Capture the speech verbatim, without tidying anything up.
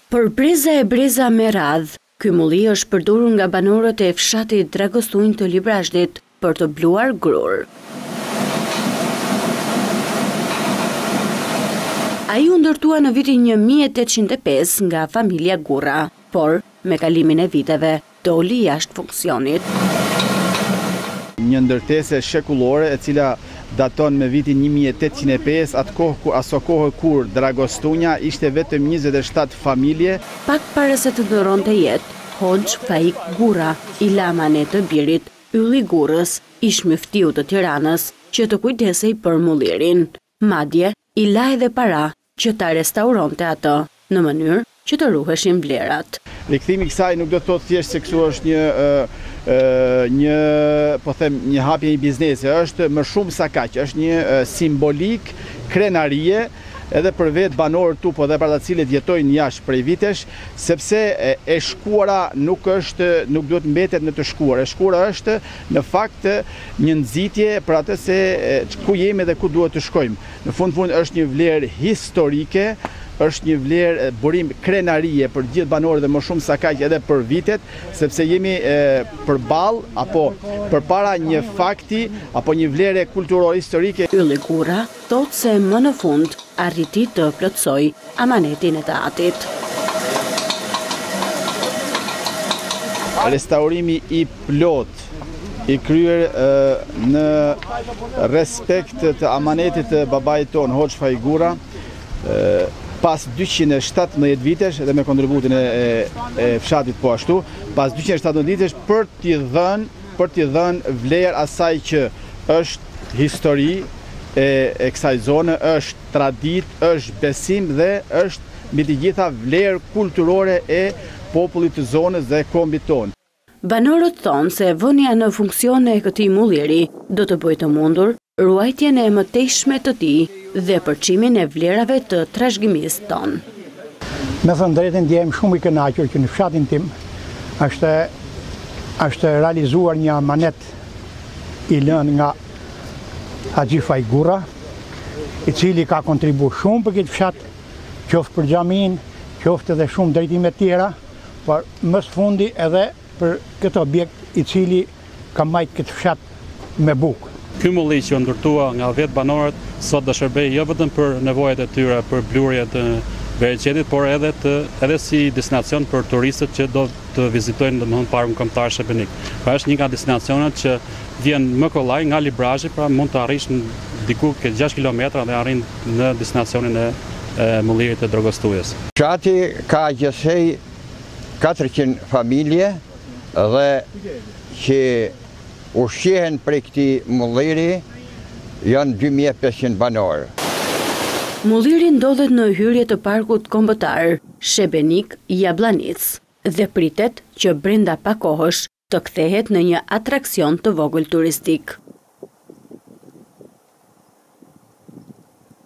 Për breza e breza me radh, ky mulli është përdorur nga banorët e fshatit Dragostunj të Librazhdit për të bluar grur. Ai u ndërtua në vitin një mijë e tetëqind e pesë nga familja Gurra, por me kalimin e viteve doli jashtë funksionit. Një ndërtesë shekullore e cila daton me vitin një mijë e tetëqind e pesë, atë kohë aso kohë kur Dragostunja ishte vetëm njëzet e shtatë familje. Pak para se të ndëronte jetë, Hoxh Faik Gurra, i lamane të birit, ylli Gurrës, ish muftiu të Tiranës, që të kujdesej për mullirin. Madje, i la edhe para që ta restauronte atë, në mënyrë që të ruheshin vlerat. Rikthimi i kësaj nuk do të thotë thjesht se kështu është një një po them një hapje i biznesi, është më shumë sa kaq, është një simbolik krenarie edhe për vetë banorët tu, po dhe për ata cilët jetojnë jashtë prej vitesh, sepse e shkuara nuk është, nuk duhet mbetet në të shkuar. E shkuara është në fakt një nxitje për atë se ku jemi dhe ku duhet të shkojmë. Në fund fund është një vlerë historike, është një vlerë burim krenarie për gjithë banorët dhe më shumë sa kaq edhe për vitet, sepse jemi përballë apo përpara një fakti apo një vlere kulturore historike. Ylli Gurra thotë se më në fund arriti të plotësoj amanetin e të atit. Restaurimi i plot i kryer në respekt të amanetit të babait ton Hoxh Faik Gurra, pas dyqind e shtatëmbëdhjetë vitesh edhe me kontributin e, e, e fshatit po ashtu, pas dyqind e shtatëmbëdhjetë vitesh për t'i dhënë, për t'i dhënë vlerë asaj që është histori e, e kësaj zone, është tradit, është besim dhe është mbi të gjitha vlerë kulturore e popullit të zonës dhe kombit tonë. Banorët thonë se vënia në funksion e këtij mulliri do të bëjë të mundur ruajtjen e mëtejshme të tij dhe përçimin e vlerave të trashëgimisë tonë. Me thënë drejtën, ndjehem shumë i kënaqur që në fshatin tim është është realizuar një amanet i lënë nga Haxhi Faik Gurra, i cili ka kontribuar shumë për këtë fshat, qoftë për xhamin, qoftë edhe shumë drejtime tjera, por më së fundi edhe për këtë objekt i cili ka mbajtur këtë fshat me bukë. Ky mulli që u ndërtua nga vetë banorët sot do shërbejë jo vetëm për nevojat e tyre për blurje të bereqetit, por edhe të edhe si destinacion për turistët që do të vizitojnë domethënë parkun kombëtar Shebenik. Pra është një nga destinacionet që vjen më kollaj nga Librazhi, pra mund të arrish diku ke gjashtë kilometra dhe arrin në destinacionin e, e mullirit të Dragostujës. Fshati ka gjithsej katërqind familje dhe që ushqihen prej këtij mulliri janë dy mijë e pesëqind banorë. Mulliri ndodhet në hyrje të parkut kombëtar Shebenik Jablanic dhe pritet që brenda pak kohësh të kthehet në një atraksion të vogël turistik.